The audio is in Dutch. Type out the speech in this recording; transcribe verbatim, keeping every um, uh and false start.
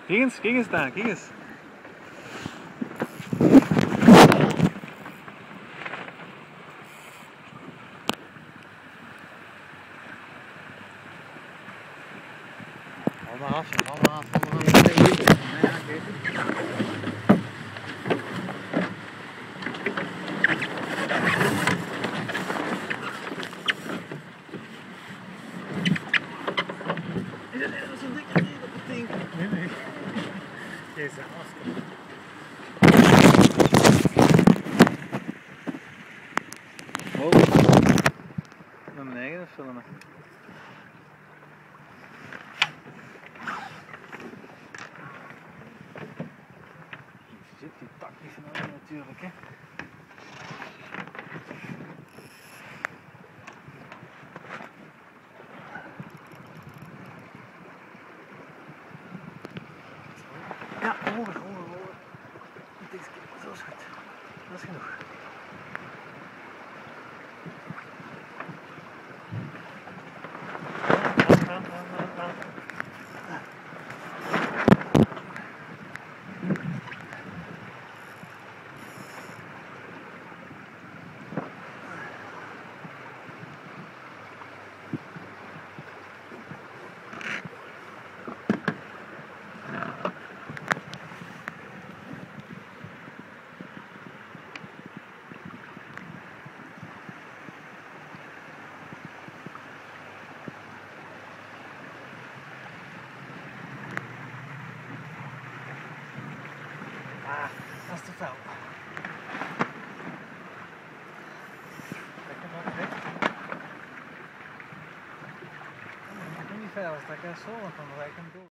Kijk eens, kijk eens daar, kijk eens. Hou maar af, hou maar af, hou maar af. Ja, oké. Is het ergens een dikke reden op het ding? Nee, nee. Deze afstand. Oh. Met mijn eigen filmen. Zit die tak niet van mij natuurlijk, hè. Ja, hoger, hoger, hoger. Deze keer, zo is goed. Dat is genoeg. Aan, aan, aan, aan, aan. Ah, dat is te fel. Lekker maar weg. Ik ben niet verder, dat kan zo van de wijk en door.